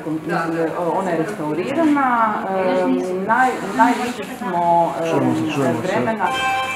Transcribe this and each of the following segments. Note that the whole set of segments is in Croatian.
ona je restaurirana, najviše smo vremena.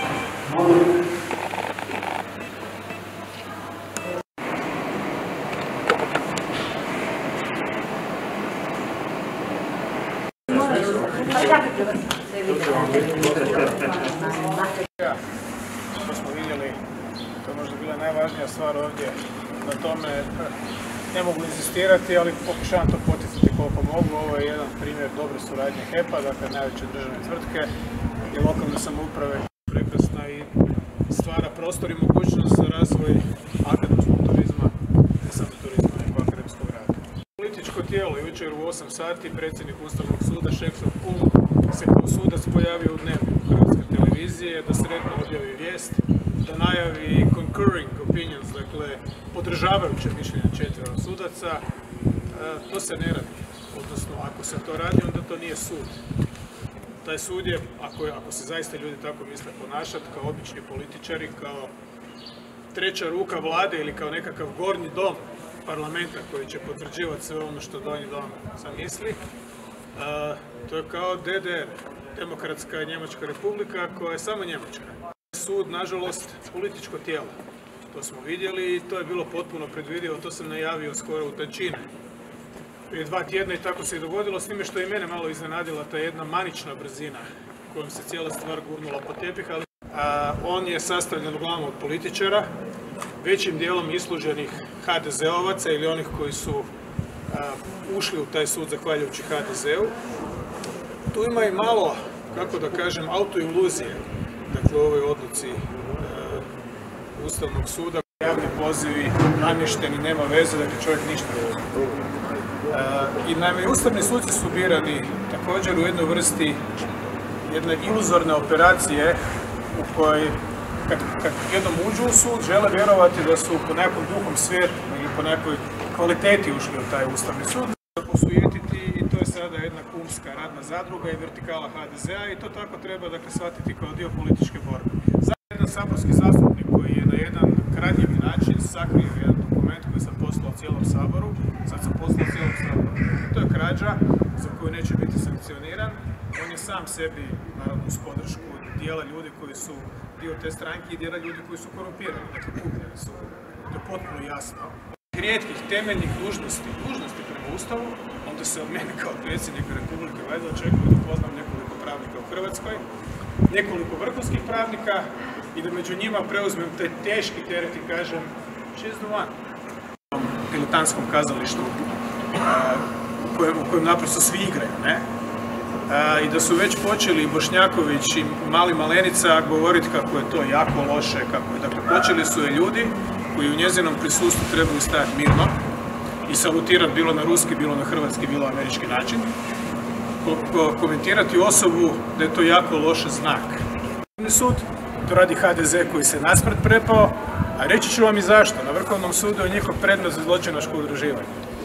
Što smo vidjeli, to je možda bila najvažnija stvar ovdje, na tome ne mogu insistirati, ali pokušavam to poticati koliko mogu. Ovo je jedan primjer dobre suradnje HEP-a, dakle najveće državne tvrtke i lokalne samouprave, prekrasna i stvara prostor i mogućnost za razvoj akademskog turizma, ne samo turizma, nego akademskog rada. Političko tijelo, jučer u 8 sati predsjednik Ustavnog suda, Šeksov kum, se kao sudac pojavio u Dnevniku Hrvatske televizije, da sretno objavi vijest, da najavi concurring opinions, dakle podržavajuće mišljenja 4 sudaca. To se ne radi, odnosno ako se to radi, onda to nije sud. Taj sud je, ako se zaista ljudi tako misle ponašati, kao obični političari, kao treća ruka vlade ili kao nekakav gornji dom parlamenta koji će potvrđivati sve ono što donji dom zamisli, to je kao DDR, Demokratska Njemačka republika, koja je samo Njemačka. Sud, nažalost, političko tijelo. To smo vidjeli i to je bilo potpuno predvidivo, to sam najavio skoro u tančine. Prije 2 tjedna i tako se i dogodilo, s time što je mene malo iznenadila ta jedna manična brzina kojom se cijela stvar gurnula po tepih, ali on je sastavljen uglavnom od političara, većim dijelom isluženih HDZ-ovaca ili onih koji su ušli u taj sud zahvaljujući HDZ-u. Tu ima i malo, kako da kažem, autoiluzije, dakle u ovoj odluci Ustavnog suda, javni pozivi, namješteni, nema veze, dakle čovjek ništa ne zna. I naime, ustavni suci su birani također u jednoj vrsti jedne iluzorne operacije u kojoj kad jednom uđu u sud, žele vjerovati da su po nekom duhom svijetu ili po nekoj kvaliteti ušli u taj Ustavni sud, posujetiti, i to je sada jedna kumska radna zadruga i vertikala HDZ-a i to tako treba, dakle, shvatiti kao dio političke borbe. Sada jedan saborski zastupnik koji je na jedan kradljivi način sakrio jedan dokument koji sam poslao cijelom Saboru, sad sam poslao cijelom Saboru. To je krađa za koju neće biti sankcioniran. On je sam sebi, naravno uz podršku dijela ljudi koji su dio te stranke i dijela ljudi koji su korumpirani, dakle kupljeni su. To je potpuno jasno. Rijetkih temeljnih dužnosti prema Ustavu, onda se od mene kao predsjednika Republike valjda očekuje da poznam nekoliko pravnika u Hrvatskoj, nekoliko vrhunskih pravnika i da među njima preuzmem taj teški teret i kažem she's the one. U diletantskom kazalištu u kojem naprosto svi igraju, ne? I da su već počeli Bošnjaković i Mali Malenica govoriti kako je to jako loše, dakle počeli su je ljudi koji u njezinom prisustvu trebaju stajati mirno i salutirati bilo na ruski, bilo na hrvatski, bilo na američki način, komentirati osobu da je to jako loš znak. Sud, to radi HDZ koji se naspred prepao, a reći ću vam i zašto. Na Vrhovnom sudu je njihov predmet za zločinačko udruživanje.